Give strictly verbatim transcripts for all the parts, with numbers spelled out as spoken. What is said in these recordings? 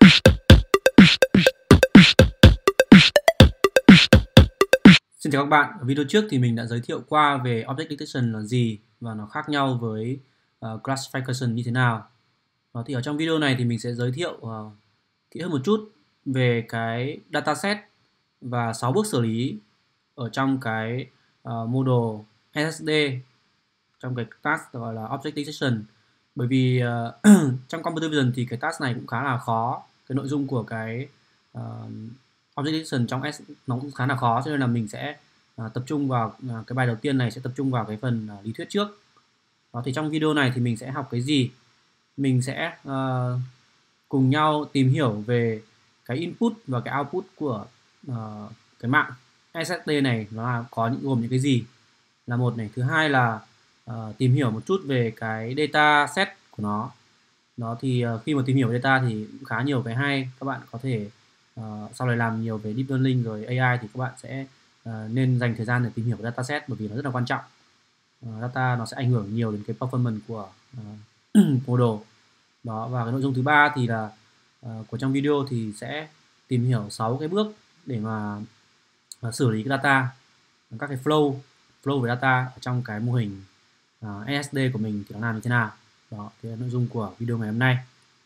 Xin chào các bạn. Ở video trước thì mình đã giới thiệu qua về Object Detection là gì và nó khác nhau với uh, Classification như thế nào. Đó, thì ở trong video này thì mình sẽ giới thiệu uh, kỹ hơn một chút về cái dataset và sáu bước xử lý ở trong cái uh, model ét ét đê, trong cái task gọi là Object Detection. Bởi vì uh, trong Computer Vision thì cái task này cũng khá là khó. Cái nội dung của cái uh, Object Detection trong S nó cũng khá là khó, cho nên là mình sẽ uh, tập trung vào uh, cái bài đầu tiên này sẽ tập trung vào cái phần uh, lý thuyết trước. Đó, thì trong video này thì mình sẽ học cái gì? Mình sẽ uh, cùng nhau tìm hiểu về cái input và cái output của uh, cái mạng ét ét đê này nó là có những gồm những cái gì là một này. Thứ hai là uh, tìm hiểu một chút về cái data set của nó. Đó thì uh, khi mà tìm hiểu data thì cũng khá nhiều cái hay. Các bạn có thể uh, sau này làm nhiều về deep learning rồi a i thì các bạn sẽ uh, nên dành thời gian để tìm hiểu data set, bởi vì nó rất là quan trọng. Uh, data nó sẽ ảnh hưởng nhiều đến cái performance của uh, model. Đó, và cái nội dung thứ ba thì là uh, của trong video thì sẽ tìm hiểu sáu cái bước để mà uh, xử lý cái data, các cái flow flow về data ở trong cái mô hình uh, ét ét đê của mình thì nó làm như thế nào. Đó, thì là nội dung của video ngày hôm nay.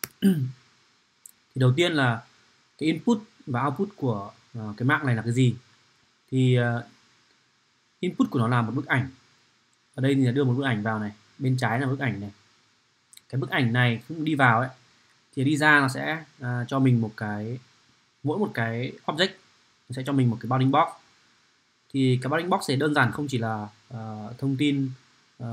Thì đầu tiên là cái input và output của uh, cái mạng này là cái gì? Thì uh, input của nó là một bức ảnh. Ở đây thì đưa một bức ảnh vào này, bên trái là bức ảnh này. Cái bức ảnh này cũng đi vào ấy thì đi ra nó sẽ uh, cho mình một cái, mỗi một cái object nó sẽ cho mình một cái bounding box. Thì cái bounding box này đơn giản không chỉ là uh, thông tin uh,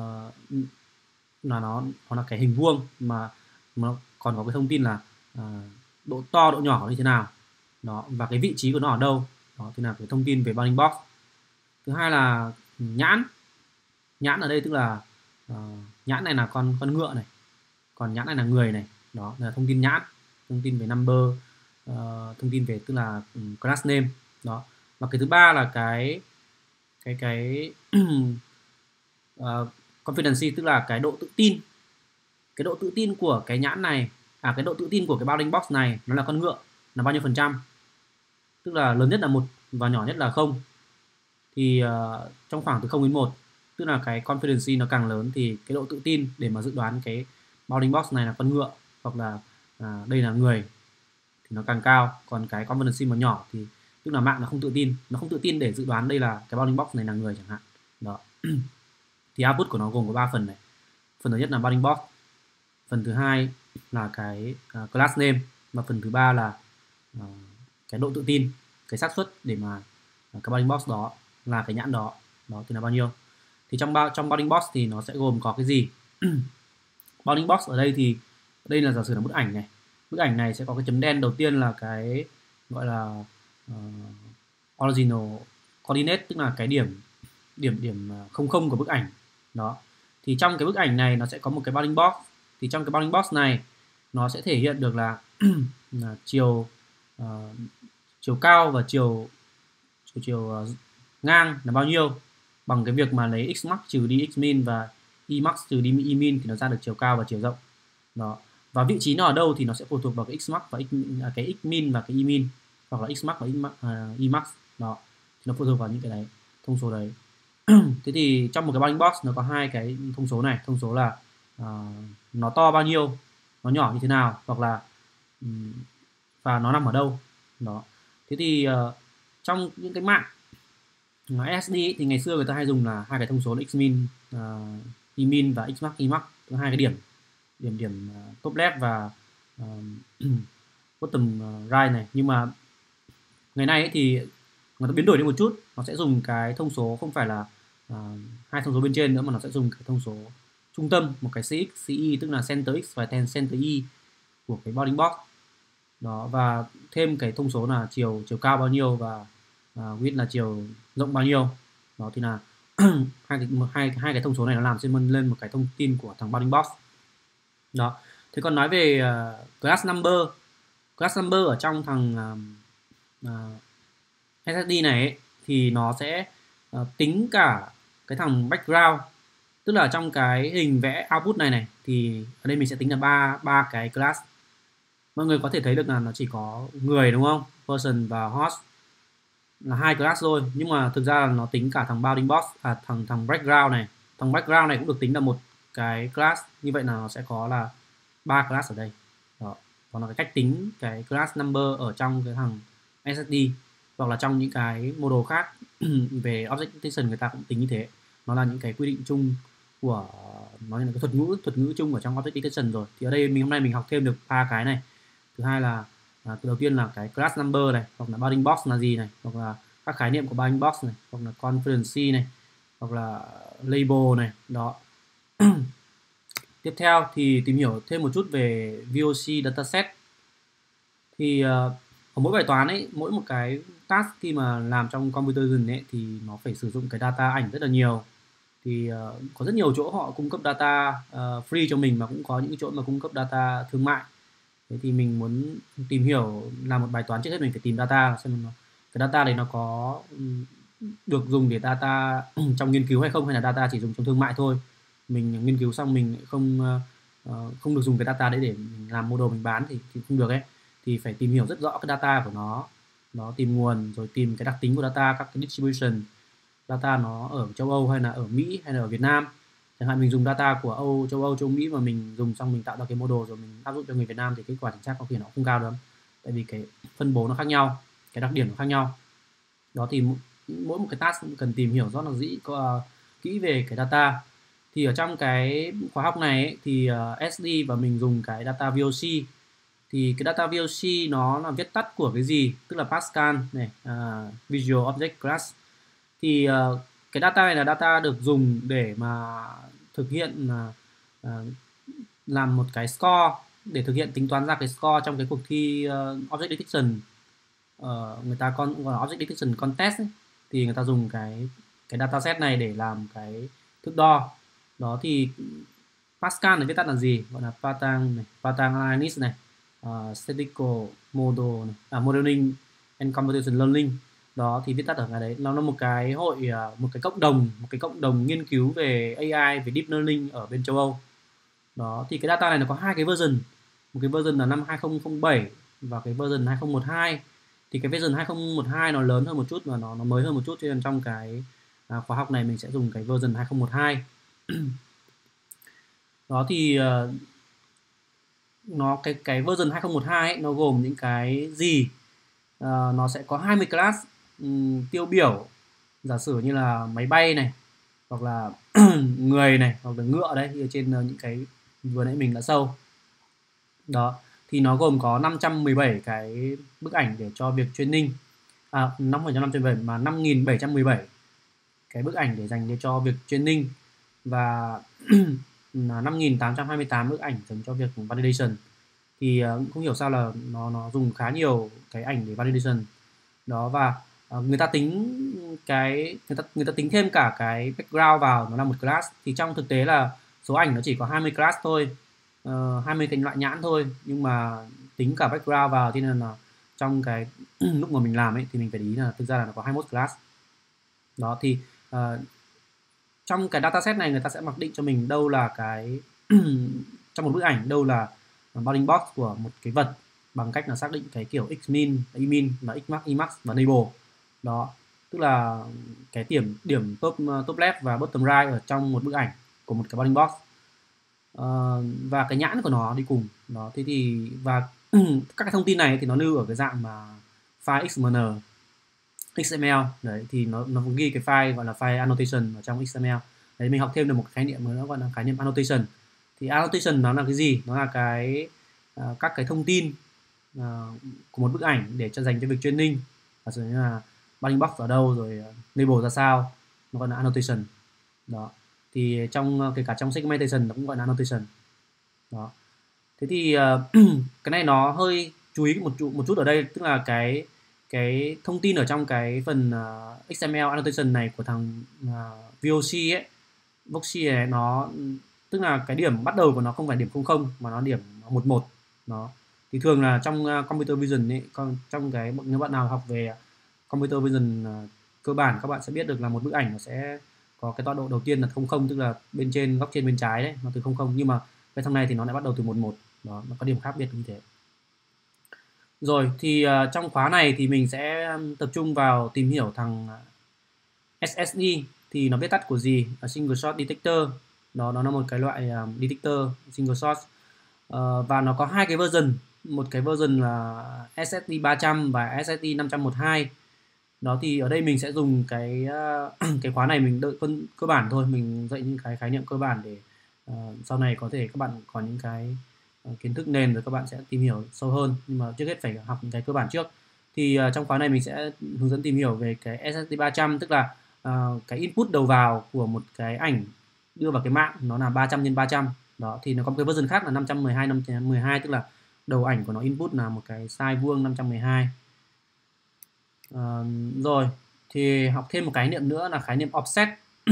là nó nó là cái hình vuông, mà nó còn có cái thông tin là uh, độ to, độ nhỏ như thế nào đó, và cái vị trí của nó ở đâu. Đó thì là cái thông tin về bounding box. Thứ hai là nhãn. Nhãn ở đây tức là uh, nhãn này là con con ngựa này, còn nhãn này là người này. Đó là thông tin nhãn, thông tin về number, uh, thông tin về tức là um, class name. Đó. Và cái thứ ba là cái cái cái uh, confidence, tức là cái độ tự tin. Cái độ tự tin của cái nhãn này, à cái độ tự tin của cái bounding box này nó là con ngựa là bao nhiêu phần trăm, tức là lớn nhất là một và nhỏ nhất là không. Thì uh, trong khoảng từ không đến một, tức là cái confidence nó càng lớn thì cái độ tự tin để mà dự đoán cái bounding box này là con ngựa hoặc là à, đây là người thì nó càng cao. Còn cái confidence mà nhỏ thì tức là mạng nó không tự tin, nó không tự tin để dự đoán đây là cái bounding box này là người chẳng hạn. Đó. Thì output của nó gồm có ba phần này. Phần thứ nhất là bounding box, phần thứ hai là cái uh, class name, và phần thứ ba là uh, cái độ tự tin, cái xác suất để mà uh, cái bounding box đó là cái nhãn đó. Đó thì là bao nhiêu. Thì trong bao trong bounding box thì nó sẽ gồm có cái gì? Bounding box ở đây thì đây là giả sử là bức ảnh này. Bức ảnh này sẽ có cái chấm đen đầu tiên là cái gọi là uh, original coordinate, tức là cái điểm điểm điểm không không của bức ảnh. Đó. Thì trong cái bức ảnh này nó sẽ có một cái bounding box. Thì trong cái bounding box này nó sẽ thể hiện được là, là chiều uh, chiều cao và chiều chiều, chiều uh, ngang là bao nhiêu, bằng cái việc mà lấy x max trừ đi x min và y max trừ đi y min thì nó ra được chiều cao và chiều rộng. Đó. Và vị trí nó ở đâu thì nó sẽ phụ thuộc vào cái x max và x, à, cái x min và cái y min, hoặc là x max và x max, uh, y max. Đó. Thì nó phụ thuộc vào những cái đấy, thông số đấy. Thế thì trong một cái bounding box nó có hai cái thông số này. Thông số là uh, nó to bao nhiêu, nó nhỏ như thế nào, hoặc là um, và nó nằm ở đâu. Đó. Thế thì uh, trong những cái mạng uh, ét ét đê thì ngày xưa người ta hay dùng là hai cái thông số là x min, uh, y min và x max, y max, hai cái điểm điểm điểm uh, top left và uh, bottom uh, right này. Nhưng mà ngày nay ấy thì người ta biến đổi đi một chút, nó sẽ dùng cái thông số không phải là uh, hai thông số bên trên nữa, mà nó sẽ dùng cái thông số trung tâm, một cái cx, ci, tức là center x và center y của cái bounding box. Đó, và thêm cái thông số là chiều chiều cao bao nhiêu và uh, width là chiều rộng bao nhiêu. Đó thì là hai cái hai hai cái thông số này nó làm trên lên một cái thông tin của thằng bounding box. Đó. Thế còn nói về uh, class number, class number ở trong thằng uh, uh, ét ét đê này ấy, thì nó sẽ uh, tính cả cái thằng background, tức là trong cái hình vẽ output này này thì ở đây mình sẽ tính là ba ba cái class. mọi người có thể thấy được là nó chỉ có người đúng không, person và host là hai class thôi, nhưng mà thực ra là nó tính cả thằng bounding box, à thằng thằng background này, thằng background này cũng được tính là một cái class. Như vậy là nó sẽ có là ba class ở đây. Đó, còn là cái cách tính cái class number ở trong cái thằng ét ét đê hoặc là trong những cái model khác về object detection người ta cũng tính như thế. Nó là những cái quy định chung của nó là cái thuật ngữ thuật ngữ chung ở trong object detection rồi. Thì ở đây mình hôm nay mình học thêm được ba cái này. Thứ hai là à, đầu tiên là cái class number này, hoặc là bounding box là gì này, hoặc là các khái niệm của bounding box này, hoặc là confidency này, hoặc là label này. Đó. Tiếp theo thì tìm hiểu thêm một chút về vê o xê dataset. Thì uh, ở mỗi bài toán ấy, mỗi một cái task khi mà làm trong computer vision ấy thì nó phải sử dụng cái data ảnh rất là nhiều. Thì uh, có rất nhiều chỗ họ cung cấp data uh, free cho mình, mà cũng có những chỗ mà cung cấp data thương mại. Thế thì mình muốn tìm hiểu làm một bài toán, trước hết mình phải tìm data xem nó, cái data này nó có được dùng để data trong nghiên cứu hay không, hay là data chỉ dùng trong thương mại thôi. Mình nghiên cứu xong mình không uh, không được dùng cái data đấy để mình làm model mình bán thì, thì không được ấy. Thì phải tìm hiểu rất rõ cái data của nó, nó tìm nguồn rồi tìm cái đặc tính của data, các cái distribution data nó ở châu Âu hay là ở Mỹ hay là ở Việt Nam. Chẳng hạn mình dùng data của Âu, châu Âu, châu Mỹ mà mình dùng xong mình tạo ra cái model rồi mình áp dụng cho người Việt Nam thì kết quả chính xác có khi nó không cao lắm, tại vì cái phân bố nó khác nhau, cái đặc điểm nó khác nhau. Đó thì mỗi một cái task cũng cần tìm hiểu rất là dĩ có uh, kỹ về cái data. Thì ở trong cái khóa học này ấy, thì uh, ét đê và mình dùng cái data vê o xê. Thì cái data vê o xê nó là viết tắt của cái gì, tức là Pascal này, uh, Visual Object Class. Thì uh, cái data này là data được dùng để mà thực hiện uh, uh, làm một cái score, để thực hiện tính toán ra cái score trong cái cuộc thi uh, Object Detection, uh, người ta còn gọi là Object Detection Contest ấy. Thì người ta dùng cái cái dataset này để làm cái thước đo. Đó thì Pascal này viết tắt là gì, gọi là pattern này, pattern analysis này, uh, statistical model này, à, modeling and computation learning. Đó thì viết tắt ở cái đấy, nó là một cái hội, một cái cộng đồng, một cái cộng đồng nghiên cứu về a i, về deep learning ở bên châu Âu. Đó thì cái data này nó có hai cái version, một cái version là năm hai không không bảy và cái version hai không một hai. Thì cái version hai không một hai nó lớn hơn một chút và nó nó mới hơn một chút, cho nên trong cái à, khóa học này mình sẽ dùng cái version hai không một hai. Đó thì uh, nó cái cái version hai không một hai ấy, nó gồm những cái gì? Uh, nó sẽ có hai mươi class um, tiêu biểu, giả sử như là máy bay này, hoặc là người này, hoặc là ngựa đấy, thì ở trên uh, những cái vừa nãy mình đã show. Đó thì nó gồm có năm trăm mười bảy cái bức ảnh để cho việc training, à năm phần trăm năm trăm mười bảy mà năm nghìn bảy trăm mười bảy cái bức ảnh để dành để cho việc training, và là năm nghìn tám trăm hai mươi tám bức ảnh dành cho việc validation. Thì uh, không hiểu sao là nó nó dùng khá nhiều cái ảnh để validation. Đó, và uh, người ta tính cái người ta người ta tính thêm cả cái background vào, nó là một class. Thì trong thực tế là số ảnh nó chỉ có hai mươi class thôi, uh, hai mươi cái loại nhãn thôi, nhưng mà tính cả background vào, cho nên là trong cái lúc mà mình làm ấy thì mình phải để ý là thực ra là nó có hai mươi mốt class. Đó thì uh, trong cái dataset này người ta sẽ mặc định cho mình đâu là cái trong một bức ảnh đâu là bounding box của một cái vật, bằng cách là xác định cái kiểu x min, y min và x max, y max và enable. Đó tức là cái điểm điểm top top left và bottom right ở trong một bức ảnh của một cái bounding box, uh, và cái nhãn của nó đi cùng. Đó thế thì và các cái thông tin này thì nó lưu ở cái dạng mà file ích em en, ích em el đấy, thì nó nó ghi cái file gọi là file annotation ở trong ích em el đấy. Mình học thêm được một khái niệm mới, nó gọi là khái niệm annotation. Thì annotation nó là cái gì? Nó là cái uh, các cái thông tin uh, của một bức ảnh để cho dành cho việc training, giả sử như là bounding box ở đâu, rồi uh, label ra sao, nó gọi là annotation. Đó thì trong uh, kể cả trong segmentation nó cũng gọi là annotation. Đó thế thì uh, cái này nó hơi chú ý một chút một chút ở đây, tức là cái cái thông tin ở trong cái phần uh, ích em el annotation này của thằng uh, vê o xê ấy, vê o xê này, nó tức là cái điểm bắt đầu của nó không phải điểm không không mà nó điểm một một. Nó thì thường là trong uh, computer vision ấy, còn trong cái nếu bạn nào học về computer vision uh, cơ bản, các bạn sẽ biết được là một bức ảnh nó sẽ có cái tọa độ đầu tiên là không không, tức là bên trên, góc trên bên trái đấy, nó từ không không, nhưng mà cái thằng này thì nó lại bắt đầu từ một một. Đó, nó có điểm khác biệt như thế. Rồi thì uh, trong khóa này thì mình sẽ tập trung vào tìm hiểu thằng ét ét đê, thì nó viết tắt của gì? A Single Source Detector. Đó, nó là một cái loại um, detector single source. Uh, và nó có hai cái version, một cái version là ét ét đê ba trăm và ét ét đê năm trăm mười hai. Đó thì ở đây mình sẽ dùng cái uh, cái khóa này mình đợi phân cơ bản thôi, mình dạy những cái khái niệm cơ bản để uh, sau này có thể các bạn có những cái uh, kiến thức nền rồi các bạn sẽ tìm hiểu sâu hơn, nhưng mà trước hết phải học những cái cơ bản trước. Thì uh, trong khóa này mình sẽ hướng dẫn tìm hiểu về cái ét ét đê ba trăm, tức là uh, cái input đầu vào của một cái ảnh đưa vào cái mạng nó là ba trăm nhân ba trăm. Đó thì nó có một cái version khác là năm trăm mười hai năm trăm mười hai, tức là đầu ảnh của nó input là một cái size vuông năm trăm mười hai. Uh, rồi thì học thêm một khái niệm nữa là khái niệm offset.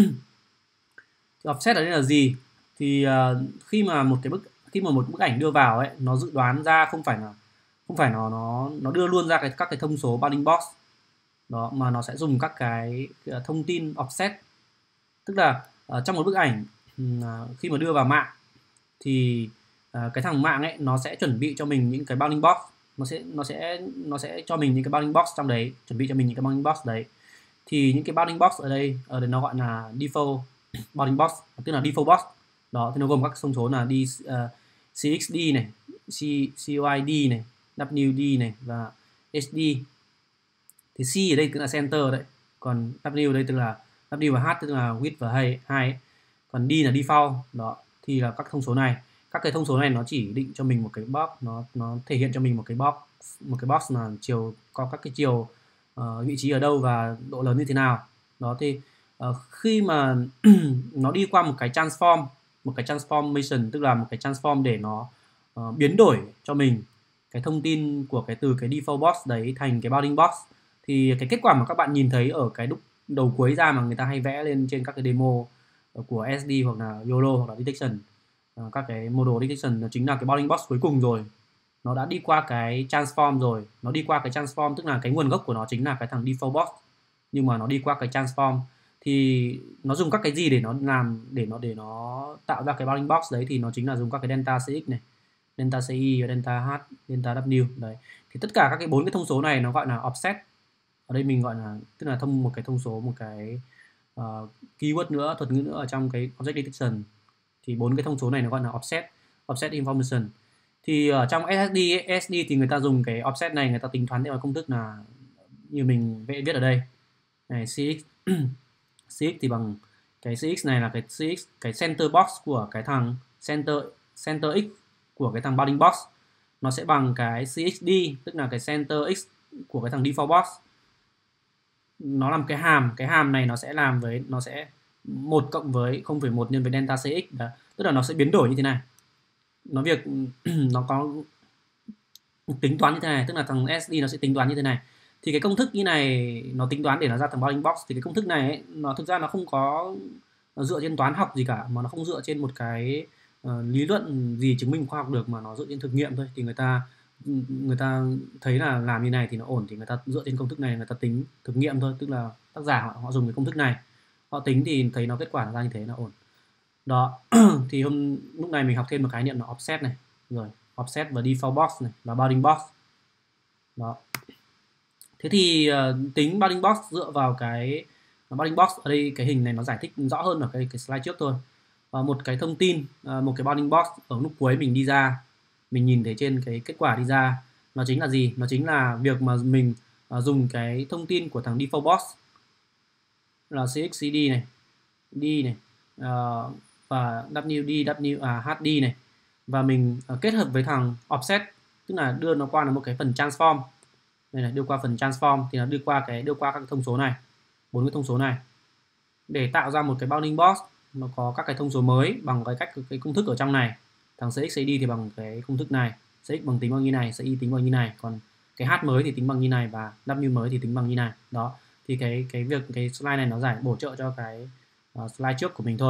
Thì offset ở đây là gì? Thì uh, khi mà một cái bức khi mà một bức ảnh đưa vào ấy, nó dự đoán ra không phải là không phải nó nó nó đưa luôn ra cái các cái thông số bounding box đó, mà nó sẽ dùng các cái, cái thông tin offset, tức là uh, trong một bức ảnh uh, khi mà đưa vào mạng thì uh, cái thằng mạng ấy nó sẽ chuẩn bị cho mình những cái bounding box, nó sẽ nó sẽ nó sẽ cho mình những cái bounding box trong đấy, chuẩn bị cho mình những cái bounding box đấy. Thì những cái bounding box ở đây ở đây nó gọi là default bounding box, tức là default box. Đó thì nó gồm các thông số là D, uh, xê ích đê này, C, COID này, vê kép đê này và hát đê. Thì C ở đây tức là center đấy, còn W ở đây tức là W và H tức là width và height, height. Còn D là default. Đó thì là các thông số này, các cái thông số này nó chỉ định cho mình một cái box, nó nó thể hiện cho mình một cái box, một cái box là chiều có các cái chiều uh, vị trí ở đâu và độ lớn như thế nào. Đó thì uh, khi mà nó đi qua một cái transform, một cái transformation, tức là một cái transform để nó uh, biến đổi cho mình cái thông tin của cái từ cái default box đấy thành cái bounding box, thì cái kết quả mà các bạn nhìn thấy ở cái đúc đầu cuối ra mà người ta hay vẽ lên trên các cái demo của ét đê hoặc là YOLO hoặc là detection, uh, các cái model detection, nó chính là cái bounding box cuối cùng rồi, nó đã đi qua cái transform rồi, nó đi qua cái transform, tức là cái nguồn gốc của nó chính là cái thằng default box, nhưng mà nó đi qua cái transform. Thì nó dùng các cái gì để nó làm để nó để nó tạo ra cái bounding box đấy, thì nó chính là dùng các cái delta xê ích này, delta xê i và delta h, delta w đấy. Thì tất cả các cái bốn cái thông số này nó gọi là offset. Ở đây mình gọi là tức là thông một cái thông số, một cái uh, keyword nữa, thuật ngữ nữa ở trong cái object detection. Thì bốn cái thông số này nó gọi là offset, offset information. Thì ở trong ét ét đê ét ét đê thì người ta dùng cái offset này, người ta tính toán theo công thức là như mình viết ở đây này, cx cx thì bằng cái cx này là cái cx, cái center box của cái thằng center center x của cái thằng bounding box, nó sẽ bằng cái cxd, tức là cái center x của cái thằng default box. Nó làm cái hàm, cái hàm này nó sẽ làm với nó sẽ một cộng với không phẩy một nhân với delta cx đó, tức là nó sẽ biến đổi như thế này. Nó việc nó có tính toán như thế này, tức là thằng ét đê nó sẽ tính toán như thế này. Thì cái công thức như này nó tính toán để nó ra thằng bounding box, thì cái công thức này ấy, nó thực ra nó không có nó dựa trên toán học gì cả, mà nó không dựa trên một cái uh, lý luận gì chứng minh khoa học được, mà nó dựa trên thực nghiệm thôi. Thì người ta người ta thấy là làm như này thì nó ổn, thì người ta dựa trên công thức này người ta tính thực nghiệm thôi, tức là tác giả họ, họ dùng cái công thức này họ tính thì thấy nó kết quả ra như thế là ổn. Đó thì hôm lúc này mình học thêm một khái niệm là offset này, rồi offset và default box này và bounding box. Đó. Thế thì uh, tính bounding box dựa vào cái bounding box ở đây, cái hình này nó giải thích rõ hơn ở cái, cái slide trước thôi. Uh, một cái thông tin, uh, một cái bounding box ở lúc cuối mình đi ra, mình nhìn thấy trên cái kết quả đi ra, nó chính là gì? Nó chính là việc mà mình uh, dùng cái thông tin của thằng default box là cxcd này, d này uh, và wd, w à, hd này, và mình uh, kết hợp với thằng offset, tức là đưa nó qua là một cái phần transform. Đây này, đưa qua phần transform thì nó đưa qua cái đưa qua các thông số này, bốn cái thông số này để tạo ra một cái bounding box, nó có các cái thông số mới bằng cái cách cái công thức ở trong này. Thằng cx cd thì bằng cái công thức này, cx bằng tính bằng như này, ci tính bằng như này, còn cái h mới thì tính bằng như này và w mới thì tính bằng như này. Đó thì cái cái việc cái slide này nó giải bổ trợ cho cái uh, slide trước của mình thôi.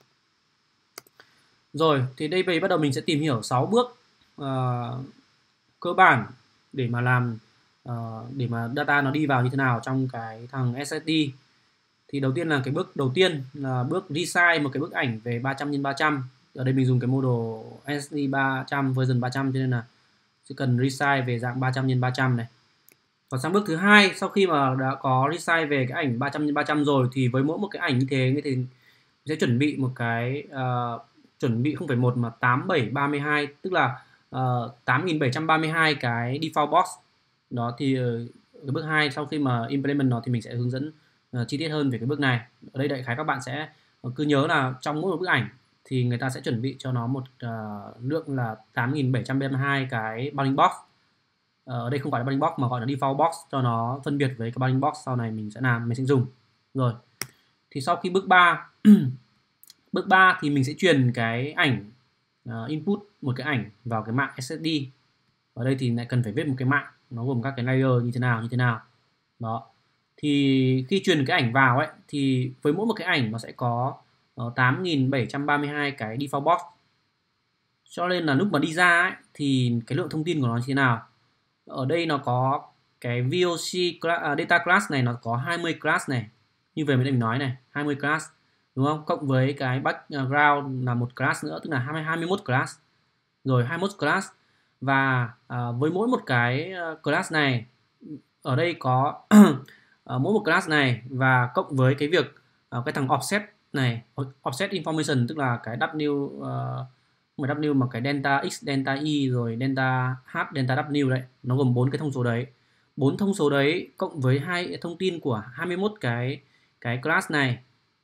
Rồi thì đây về bắt đầu mình sẽ tìm hiểu sáu bước uh, cơ bản để mà làm uh, để mà data nó đi vào như thế nào trong cái thằng ét ét đê. Thì đầu tiên là cái bước đầu tiên là bước resize một cái bức ảnh về ba trăm nhân ba trăm. Ở đây mình dùng cái model ét ét đê ba trăm version ba trăm, cho nên là sẽ cần resize về dạng ba trăm nhân ba trăm này. Còn sang bước thứ hai, sau khi mà đã có resize về cái ảnh ba trăm nhân ba trăm rồi thì với mỗi một cái ảnh như thế như thì sẽ chuẩn bị một cái uh, chuẩn bị không phẩy một mà tám bảy ba mươi hai, tức là uh, tám nghìn bảy trăm ba mươi hai cái default box. Đó thì uh, cái bước hai sau khi mà implement nó thì mình sẽ hướng dẫn uh, chi tiết hơn về cái bước này. Ở đây đại khái các bạn sẽ uh, cứ nhớ là trong mỗi một bức ảnh thì người ta sẽ chuẩn bị cho nó một uh, lượng là tám nghìn bảy trăm ba mươi hai cái bounding box. Ở đây không phải là bounding box mà gọi là default box cho nó phân biệt với cái bounding box sau này mình sẽ làm mình sẽ dùng. Rồi. Thì sau khi bước ba bước ba thì mình sẽ truyền cái ảnh uh, input một cái ảnh vào cái mạng ét ét đê. Ở đây thì lại cần phải viết một cái mạng nó gồm các cái layer như thế nào như thế nào. Đó. Thì khi truyền cái ảnh vào ấy thì với mỗi một cái ảnh nó sẽ có uh, tám nghìn bảy trăm ba mươi hai cái default box. Cho nên là lúc mà đi ra ấy, thì cái lượng thông tin của nó như thế nào. Ở đây nó có cái vê o xê class, uh, data class này nó có hai mươi class này. Như về mình nói này, hai mươi class đúng không? Cộng với cái background là một class nữa, tức là hai mươi mốt class. Rồi hai mươi mốt class và uh, với mỗi một cái class này ở đây có uh, mỗi một class này và cộng với cái việc uh, cái thằng offset này, offset information tức là cái W uh, không phải W mà cái delta x, delta y rồi delta h, delta w đấy, nó gồm bốn cái thông số đấy. Bốn thông số đấy cộng với hai thông tin của hai mươi mốt cái cái class này.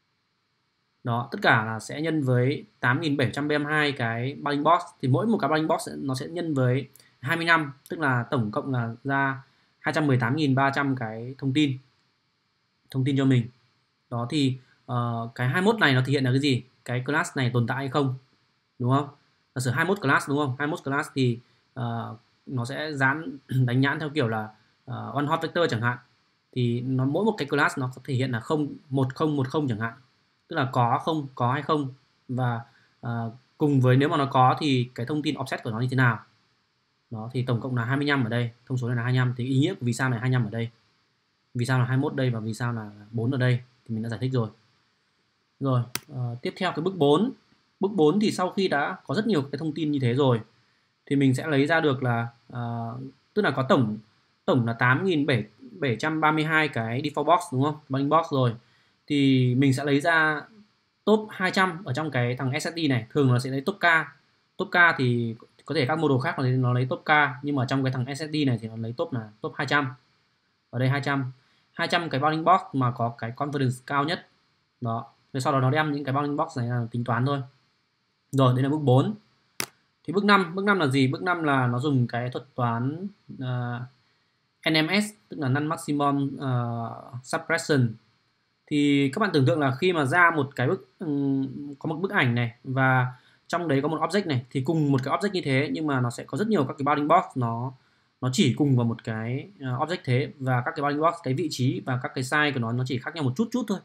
Đó, tất cả là sẽ nhân với tám nghìn bảy trăm ba mươi hai cái bounding box, thì mỗi một cái bounding box nó sẽ nhân với hai mươi lăm, tức là tổng cộng là ra hai trăm mười tám nghìn ba trăm cái thông tin thông tin cho mình. Đó thì uh, cái hai mươi mốt này nó thể hiện là cái gì? Cái class này tồn tại hay không, đúng không? Giả sử hai mươi mốt class đúng không? hai mươi mốt class thì uh, nó sẽ dán đánh nhãn theo kiểu là uh, one hot vector chẳng hạn. Thì nó mỗi một cái class nó có thể hiện là không một không một không chẳng hạn, tức là có không, có hay không, và uh, cùng với nếu mà nó có thì cái thông tin offset của nó như thế nào. Đó thì tổng cộng là hai mươi lăm ở đây, thông số này là hai mươi lăm, thì ý nghĩa của vì sao này hai mươi lăm ở đây, vì sao là hai mươi mốt đây và vì sao là bốn ở đây thì mình đã giải thích rồi. Rồi uh, tiếp theo cái bước bốn. Bước bốn thì sau khi đã có rất nhiều cái thông tin như thế rồi thì mình sẽ lấy ra được là uh, tức là có tổng tổng là tám nghìn bảy trăm ba mươi hai cái default box đúng không? Bounding box rồi. Thì mình sẽ lấy ra top hai trăm ở trong cái thằng ét ét đê này, thường nó sẽ lấy top K. Top K thì có thể các model khác nó lấy, nó lấy top K, nhưng mà trong cái thằng ét ét đê này thì nó lấy top là top hai trăm. Ở đây hai trăm. hai trăm cái bounding box mà có cái confidence cao nhất. Đó. Rồi sau đó nó đem những cái bounding box này là tính toán thôi. Rồi, đây là bước bốn. Thì bước năm, bước năm là gì? Bước năm là nó dùng cái thuật toán uh, en em ét, tức là non maximum uh, suppression. Thì các bạn tưởng tượng là khi mà ra một cái bức um, có một bức ảnh này và trong đấy có một object này, thì cùng một cái object như thế nhưng mà nó sẽ có rất nhiều các cái bounding box nó nó chỉ cùng vào một cái uh, object thế, và các cái bounding box, cái vị trí và các cái size của nó nó chỉ khác nhau một chút chút thôi.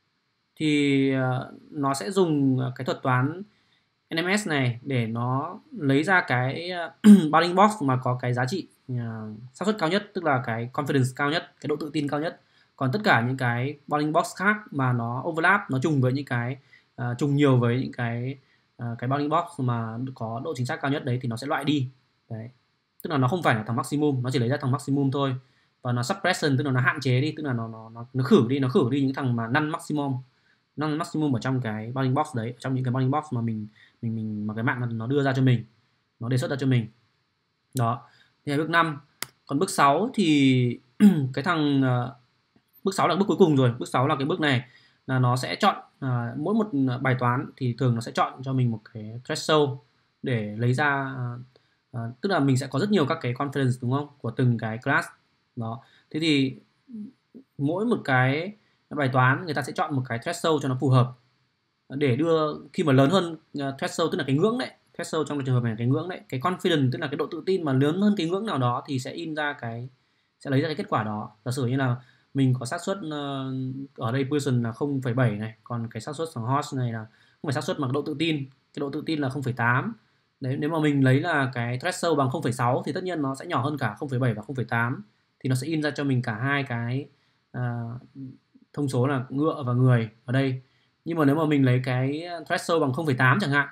Thì uh, nó sẽ dùng cái thuật toán en em ét này để nó lấy ra cái bounding box mà có cái giá trị uh, xác suất cao nhất, tức là cái confidence cao nhất, cái độ tự tin cao nhất. Còn tất cả những cái bounding box khác mà nó overlap, nó trùng với những cái uh, trùng nhiều với những cái uh, cái bounding box mà có độ chính xác cao nhất đấy thì nó sẽ loại đi. Đấy. Tức là nó không phải là thằng maximum, nó chỉ lấy ra thằng maximum thôi. Và nó suppression, tức là nó hạn chế đi, tức là nó nó nó, nó khử đi, nó khử đi những thằng mà non maximum. Non maximum ở trong cái bounding box đấy, trong những cái bounding box mà mình mình mình mà cái mạng nó đưa ra cho mình, nó đề xuất ra cho mình. Đó. Thì bước năm. Còn bước sáu thì cái thằng uh, bước sáu là bước cuối cùng rồi. Bước sáu là cái bước này là nó sẽ chọn uh, mỗi một bài toán thì thường nó sẽ chọn cho mình một cái threshold để lấy ra uh, uh, tức là mình sẽ có rất nhiều các cái confidence đúng không, của từng cái class. Đó. Thế thì mỗi một cái bài toán người ta sẽ chọn một cái threshold cho nó phù hợp để đưa khi mà lớn hơn uh, threshold, tức là cái ngưỡng đấy, threshold trong trường hợp này cái ngưỡng đấy, cái confidence tức là cái độ tự tin mà lớn hơn cái ngưỡng nào đó thì sẽ in ra cái sẽ lấy ra cái kết quả đó. Giả sử như là mình có xác suất uh, ở đây Pearson là không phẩy bảy này, còn cái xác suất thằng Horst này là không phải xác suất mà độ tự tin, cái độ tự tin là không phẩy tám. Đấy, nếu mà mình lấy là cái threshold bằng không phẩy sáu thì tất nhiên nó sẽ nhỏ hơn cả không phẩy bảy và không phẩy tám, thì nó sẽ in ra cho mình cả hai cái uh, thông số là ngựa và người ở đây. Nhưng mà nếu mà mình lấy cái threshold bằng không phẩy tám chẳng hạn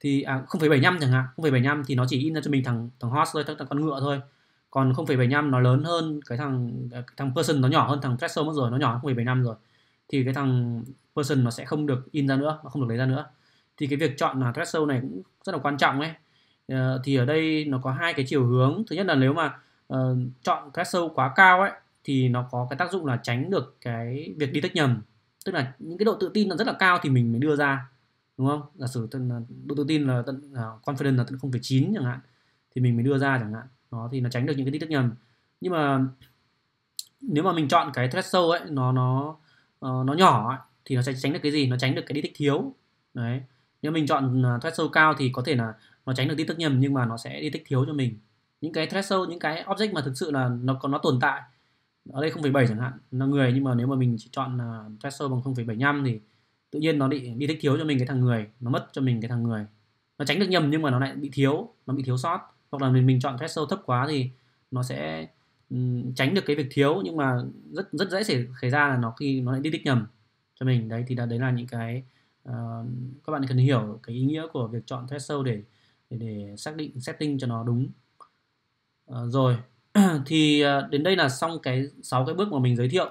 thì à, không phẩy bảy nhăm chẳng hạn, không phẩy bảy nhăm thì nó chỉ in ra cho mình thằng thằng horse thôi, thằng con ngựa thôi. Còn không phẩy bảy nhăm nó lớn hơn cái thằng cái thằng person, nó nhỏ hơn thằng threshold mất rồi, nó nhỏ hơn không phẩy bảy nhăm rồi. Thì cái thằng person nó sẽ không được in ra nữa, nó không được lấy ra nữa. Thì cái việc chọn là threshold này cũng rất là quan trọng ấy. Ờ, thì ở đây nó có hai cái chiều hướng. Thứ nhất là nếu mà uh, chọn threshold quá cao ấy thì nó có cái tác dụng là tránh được cái việc detect nhầm. Tức là những cái độ tự tin nó rất là cao thì mình mới đưa ra, đúng không? Giả sử độ tự tin là tận uh, confidence là tận không phẩy chín chẳng hạn thì mình mới đưa ra chẳng hạn. Đó thì nó tránh được những cái detect nhầm. Nhưng mà nếu mà mình chọn cái threshold ấy nó nó uh, nó nhỏ ấy, thì nó sẽ tránh được cái gì? Nó tránh được cái detect thiếu. Đấy. Nếu mình chọn uh, threshold cao thì có thể là nó tránh được detect nhầm nhưng mà nó sẽ detect thiếu cho mình. Những cái threshold, những cái object mà thực sự là nó có nó tồn tại. Ở đây không phẩy bảy chẳng hạn, là người, nhưng mà nếu mà mình chỉ chọn uh, threshold bằng không phẩy bảy nhăm thì tự nhiên nó đi detect thiếu cho mình cái thằng người, nó mất cho mình cái thằng người. Nó tránh được nhầm nhưng mà nó lại bị thiếu, nó bị thiếu sót. Hoặc là mình mình chọn threshold thấp quá thì nó sẽ um, tránh được cái việc thiếu nhưng mà rất rất dễ xảy xảy ra là nó khi nó lại detect nhầm cho mình. Đấy thì là đấy là những cái uh, các bạn cần hiểu cái ý nghĩa của việc chọn threshold để để, để xác định setting cho nó đúng. Uh, rồi thì uh, đến đây là xong cái sáu cái bước mà mình giới thiệu.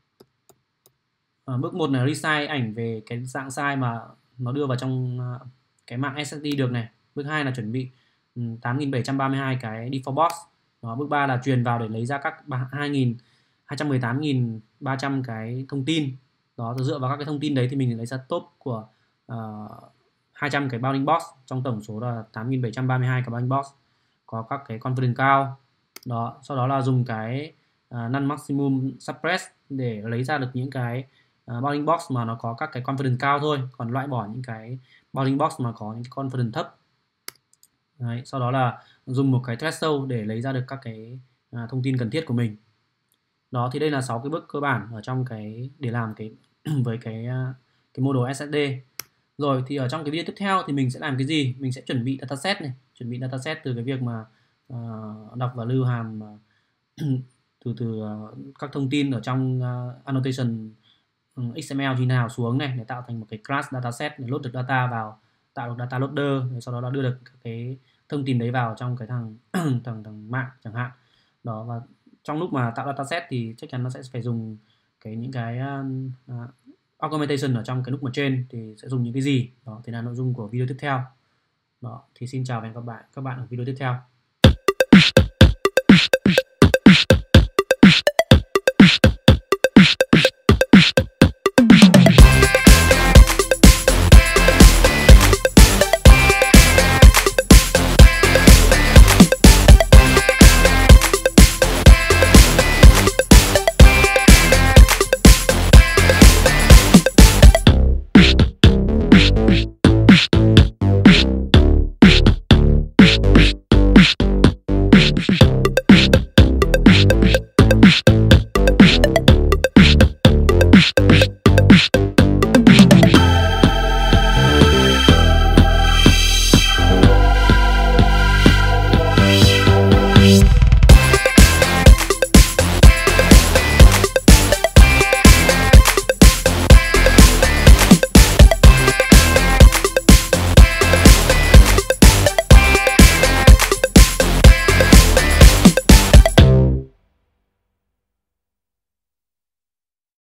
Uh, bước một là resize ảnh về cái dạng size mà nó đưa vào trong uh, cái mạng ét ét đê được này. Bước hai là chuẩn bị um, tám nghìn bảy trăm ba mươi hai cái default box. Đó, bước ba là truyền vào để lấy ra các hai nghìn hai trăm mười tám nghìn ba trăm cái thông tin. Đó, dựa vào các cái thông tin đấy thì mình lấy ra top của uh, hai trăm cái bounding box trong tổng số là tám nghìn bảy trăm ba mươi hai cái bounding box có các cái confidence cao. Đó, sau đó là dùng cái uh, non maximum suppress để lấy ra được những cái uh, bounding box mà nó có các cái confidence cao thôi, còn loại bỏ những cái bounding box mà có những cái confidence thấp. Đấy, sau đó là dùng một cái threshold để lấy ra được các cái uh, thông tin cần thiết của mình. Đó thì đây là sáu cái bước cơ bản ở trong cái để làm cái với cái uh, cái model ét ét đê. Rồi thì ở trong cái video tiếp theo thì mình sẽ làm cái gì? Mình sẽ chuẩn bị dataset này, chuẩn bị dataset từ cái việc mà uh, đọc và lưu hàm uh, từ từ uh, các thông tin ở trong uh, annotation um, ích em lờ như nào xuống này để tạo thành một cái class dataset để load được data vào, tạo được data loader, rồi sau đó là đưa được cái thông tin đấy vào trong cái thằng thằng thằng mạng chẳng hạn. Đó, và trong lúc mà tạo dataset thì chắc chắn nó sẽ phải dùng cái những cái uh, uh, augmentation ở trong cái nút mà trên thì sẽ dùng những cái gì. Đó thì là nội dung của video tiếp theo. Đó thì xin chào và hẹn gặp lại các bạn ở video tiếp theo.